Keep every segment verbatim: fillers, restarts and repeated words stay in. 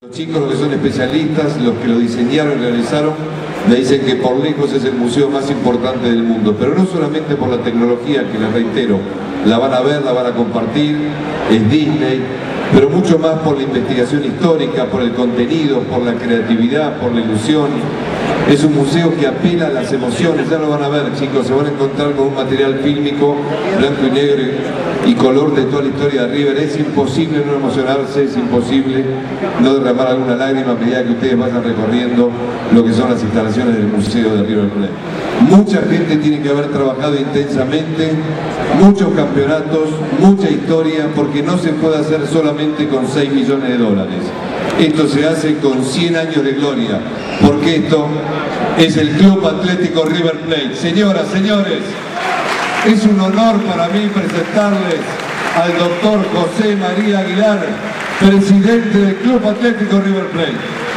Los chicos que son especialistas, los que lo diseñaron y realizaron, me dicen que por lejos es el museo más importante del mundo, pero no solamente por la tecnología, que les reitero, la van a ver, la van a compartir, es Disney, pero mucho más por la investigación histórica, por el contenido, por la creatividad, por la ilusión. Es un museo que apela a las emociones, ya lo van a ver, chicos, se van a encontrar con un material fílmico, blanco y negro y color de toda la historia de River. Es imposible no emocionarse, es imposible no derramar alguna lágrima a medida que ustedes vayan recorriendo lo que son las instalaciones del Museo de River Plate. Mucha gente tiene que haber trabajado intensamente, muchos campeonatos, mucha historia, porque no se puede hacer solamente con seis millones de dólares. Esto se hace con cien años de gloria, porque esto es el Club Atlético River Plate. Señoras, señores, es un honor para mí presentarles al doctor José María Aguilar, presidente del Club Atlético River Plate.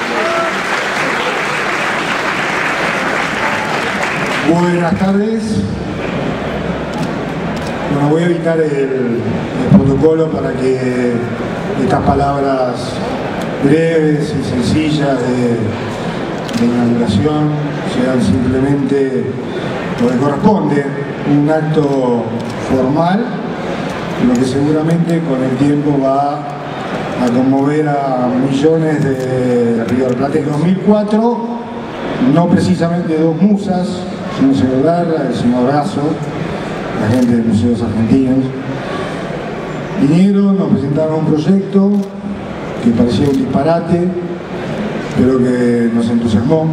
Buenas tardes. Bueno, voy a evitar el, el protocolo para que estas palabras breves y sencillas de, de inauguración sean simplemente lo que corresponde, un acto formal, lo que seguramente con el tiempo va a conmover a millones de River Plate. En dos mil cuatro, no precisamente dos musas, sino el señor Garra, el señor Brazo, la gente de Museos Argentinos, vinieron, nos presentaron un proyecto que parecía un disparate, pero que nos entusiasmó,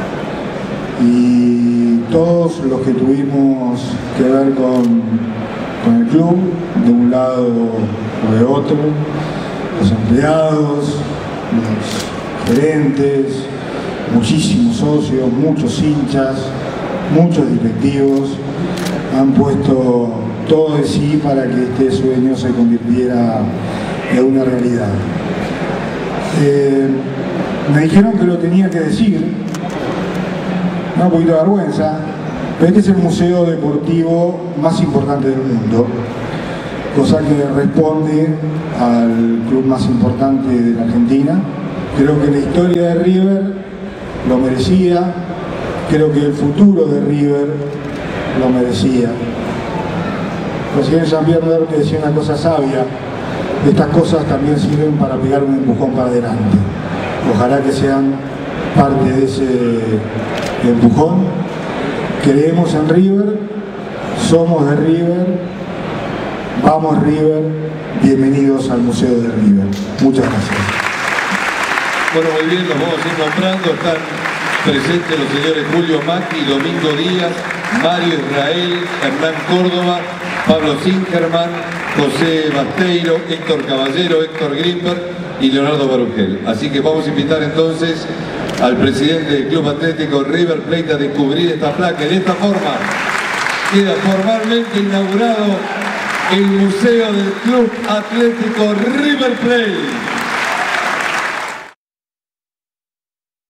y todos los que tuvimos que ver con, con el club, de un lado o de otro, los empleados, los gerentes, muchísimos socios, muchos hinchas, muchos directivos, han puesto todo de sí para que este sueño se convirtiera en una realidad. Eh, me dijeron que lo tenía que decir, me da un poquito de vergüenza, pero este es el museo deportivo más importante del mundo, cosa que responde al club más importante de la Argentina. Creo que la historia de River lo merecía, creo que el futuro de River lo merecía. El presidente Jean-Pierre Merck decía una cosa sabia: estas cosas también sirven para pegar un empujón para adelante. Ojalá que sean parte de ese empujón. Creemos en River, somos de River, vamos River, bienvenidos al Museo de River. Muchas gracias. Bueno, muy bien, los vamos a ir nombrando. Están presentes los señores Julio Macchi, Domingo Díaz, Mario Israel, Hernán Córdoba, Pablo Singerman, José Basteiro, Héctor Caballero, Héctor Grimberg y Leonardo Barugel. Así que vamos a invitar entonces al presidente del Club Atlético River Plate a descubrir esta placa. En esta forma queda formalmente inaugurado el Museo del Club Atlético River Plate.